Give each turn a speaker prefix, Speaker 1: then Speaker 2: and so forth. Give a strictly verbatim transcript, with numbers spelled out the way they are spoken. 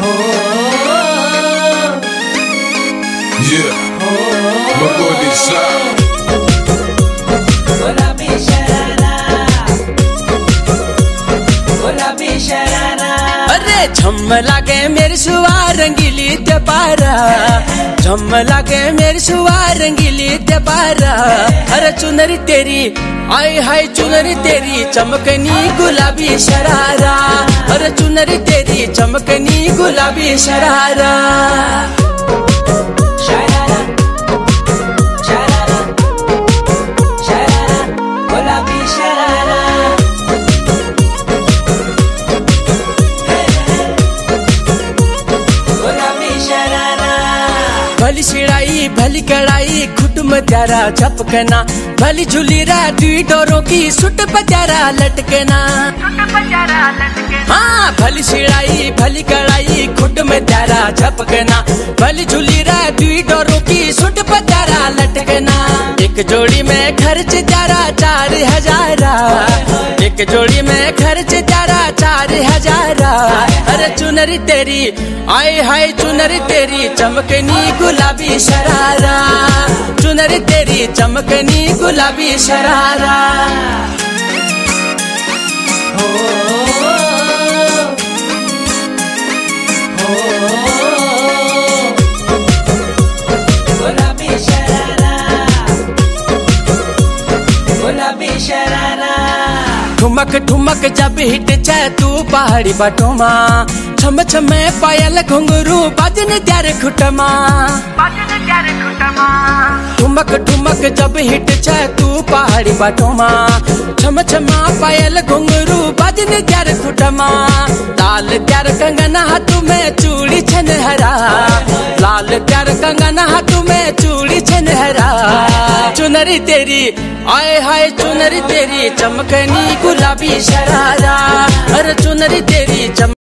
Speaker 1: Yeah, Magodi Sound.
Speaker 2: गुलाबी शरारा, गुलाबी शरारा।
Speaker 3: अरे झम लागे मेरी सुआ रंगीली ते पारा, झम लागे मेरी सुआ रंगीली ते पारा। अरे चुनरी तेरी आई हाय चुनरी तेरी चमकनी गुलाबी शरारा। अरे चुनरी तेरी चमकनी गुलाबी शरारा।
Speaker 2: शरारा, शरारा, शरारा, गुलाबी शरारा। गुलाबी शरारा।
Speaker 3: भली शिड़ाई भली कड़ाई खुटम त्यारा झपकना, भली झुलीरा दुई डोरों की सुट पचारा लटकना। हाँ भली शिड़ाई भली कड़ाई खुट में त्यारा झपकना, भली झुलीरा दुई डोरों की सुट पचारा लटकना। एक जोड़ी में खर्च त्यारा चार हजारा, एक जोड़ी में खर्च त्यारा चार हजारा। अरे चुनरी तेरी आए हाय चुनरी तेरी चमकनी गुलाबी शरारा, चुनरी तेरी चमकनी गुलाबी शरारा।
Speaker 2: हो, हो, गुलाबी शरारा, गुलाबी शरारा।
Speaker 3: ठुमक ठुमक जब हिट जाए तू पहाड़ी बटोमा, छम छम पायल घुंघरू बाजन त्यार खुटमा। ठुमक ठुमक जब हिट जाए तू पहाड़ी बटोमा, छम छम पायल घुंघरू बाजन त्यार खुटमा। लाल त्यार कंगना हाथ में चूड़ी छनहरा, लाल त्यार कंगना हाथ में चूड़ी छनहरा। चुनरी तेरी आए हाय चुनरी तेरी चमकनी गुलाबी शरारा। अरे चुनरी तेरी चम